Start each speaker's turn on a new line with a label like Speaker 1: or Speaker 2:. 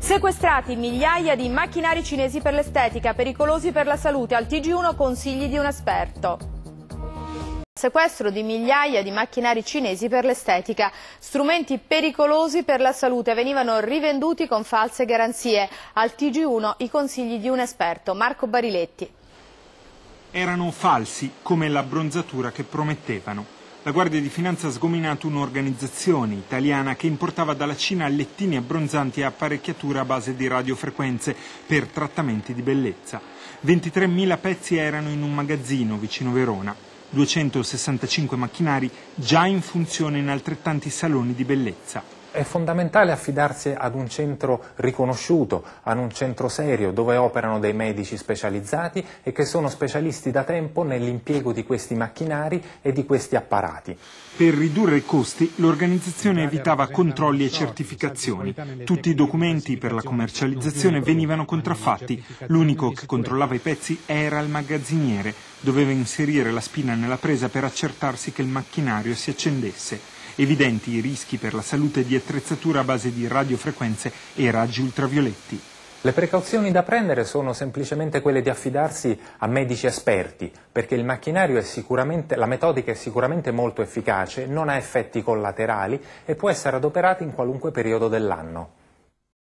Speaker 1: Sequestrati migliaia di macchinari cinesi per l'estetica, pericolosi per la salute. Al TG1 consigli di un esperto. Sequestro di migliaia di macchinari cinesi per l'estetica. Strumenti pericolosi per la salute venivano rivenduti con false garanzie. Al TG1 i consigli di un esperto. Marco Bariletti.
Speaker 2: Erano falsi, come l'abbronzatura che promettevano. La Guardia di Finanza ha sgominato un'organizzazione italiana che importava dalla Cina lettini abbronzanti e apparecchiature a base di radiofrequenze per trattamenti di bellezza. 23.000 pezzi erano in un magazzino vicino Verona. 265 macchinari già in funzione in altrettanti saloni di bellezza.
Speaker 3: È fondamentale affidarsi ad un centro riconosciuto, ad un centro serio dove operano dei medici specializzati e che sono specialisti da tempo nell'impiego di questi macchinari e di questi apparati.
Speaker 2: Per ridurre i costi, l'organizzazione evitava controlli e certificazioni. Tutti i documenti per la commercializzazione venivano contraffatti. L'unico che controllava i pezzi era il magazziniere. Doveva inserire la spina nella presa per accertarsi che il macchinario si accendesse. Evidenti i rischi per la salute di attrezzature a base di radiofrequenze e raggi ultravioletti.
Speaker 3: Le precauzioni da prendere sono semplicemente quelle di affidarsi a medici esperti, perché il macchinario la metodica è sicuramente molto efficace, non ha effetti collaterali e può essere adoperata in qualunque periodo dell'anno.